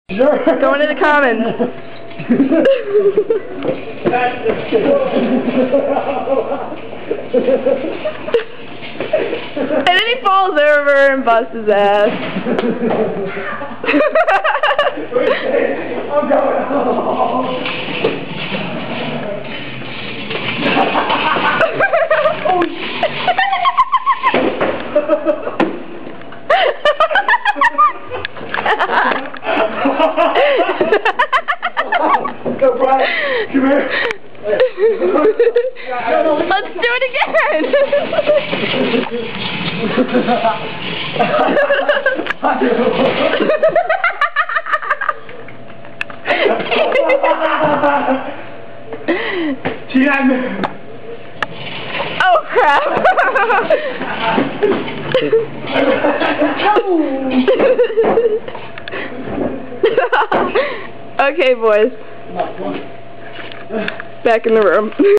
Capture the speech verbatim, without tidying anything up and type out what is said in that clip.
Sure. Go into the comments. And then he falls over and busts his ass. I'm going home. Oh, Go, Brian. Come here. Let's do it again. Oh crap. Okay, boys. Back in the room.